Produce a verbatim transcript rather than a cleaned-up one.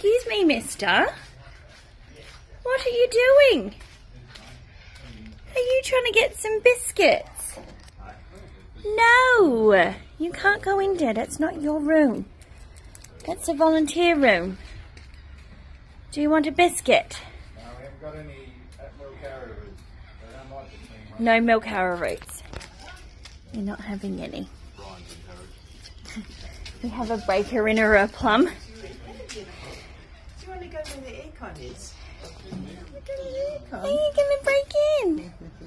Excuse me, mister. What are you doing? Are you trying to get some biscuits? No, you can't go in there. That's not your room. That's a volunteer room. Do you want a biscuit? No, we haven't got any milk arrowroots. They don't like the clean ones. No milk arrowroots. You're not having any. We have a breaker in or a plum. Do you want to go where the aircon is? Are you going to break in?